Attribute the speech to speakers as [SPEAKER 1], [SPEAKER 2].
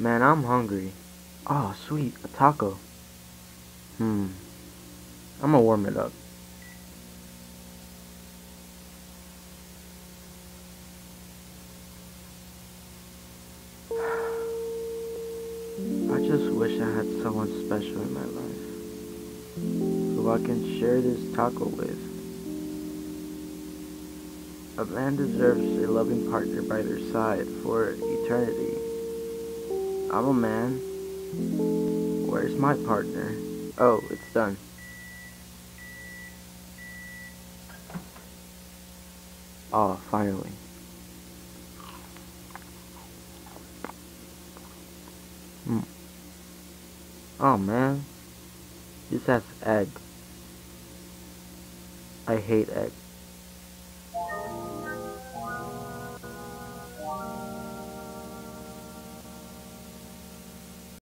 [SPEAKER 1] Man, I'm hungry. Oh, sweet, a taco. I'm gonna warm it up. I just wish I had someone special in my life who I can share this taco with. A man deserves a loving partner by their side for eternity. I'm a man. Where's my partner? Oh, it's done. Oh, finally. Mm. Oh man, this has egg. I hate egg.